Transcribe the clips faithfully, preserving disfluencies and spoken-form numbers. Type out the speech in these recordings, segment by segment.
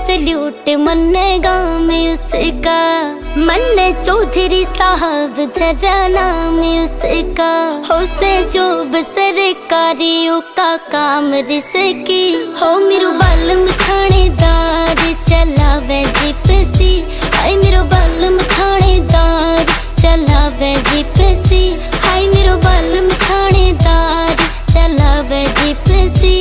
Salute मन्नेगा मैं उसका, मन्ने चौधरी साहब धरा नाम उसका। हो से जोब सरकारियों का काम रिसकी, हो मेरू बालम थानेदार चलावे जिपसी। हाय मेरो बालम थानेदार चलावे जिपसी, हाय मेरो बालम थानेदार चलावे जिपसी।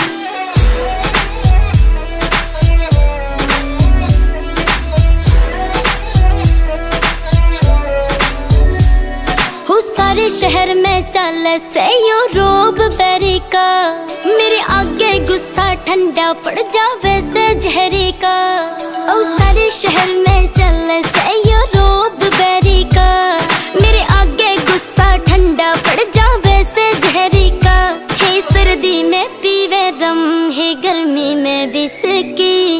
हो सारे शहर में चल से यो रोब बेरी का, मेरे आगे गुस्सा ठंडा पड़ जावे से जहरी का। ओ सारे शहर में चल से यो रोब बेरी का, मेरे आगे गुस्सा ठंडा पड़ जावे से जहरी का। हे सर्दी में पीवे रम, हे गर्मी में विस्की।